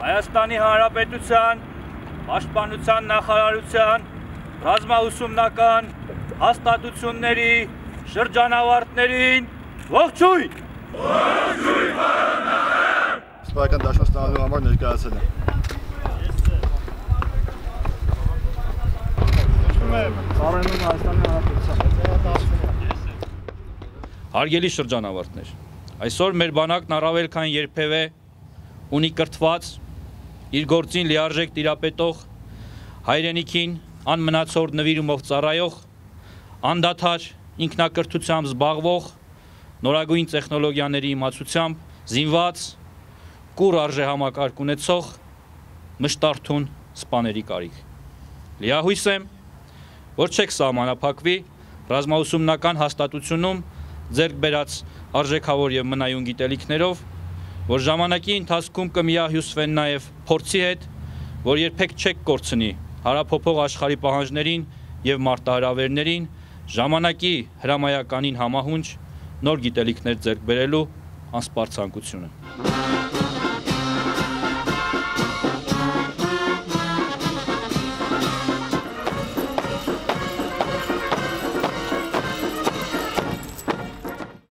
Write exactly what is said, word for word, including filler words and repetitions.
Հայաստանի Հանրապետության Պաշտպանության նախարարության ռազմաուսումնական հաստատությունների շրջանավարտներին ողջույն։ Ողջույն պարոն Սպայական դաշնան ստանալու համար ներկայացել եմ։ Ծառայում Հայաստանի Հանրապետության։ Հարգելի շրջանավարտներ, այսօր մեր բանակն առավել քան երբևէ ունի կրթված, իր գործին լիարժեք տիրապետող, հայրենիքին անմնացորդ նվիրումով ծառայող, անդադար ինքնակրթությամբ զբաղվող, նորագույն տեխնոլոգիաների իմացությամբ զինված, կուր արժեհամակարգ ունեցող, մշտարթուն սպաների կարիք։ Լիահույս եմ, որ չեք սահմանափակվի ռազմաուսումնական հաստատությունում ձեռք բերած արժեքավոր եւ մնայուն գիտելիքներով, որ ժամանակի ընթացքում կմիահյուսվեն նաև փորձի հետ, որ երբեք չեք կորցնի հարափոփող աշխարհի պահանջներին եւ մարտահրավերներին, ժամանակի հրամայականին համահունչ նոր գիտելիքներ ձեռք բերելու անսպառ ցանկությունը։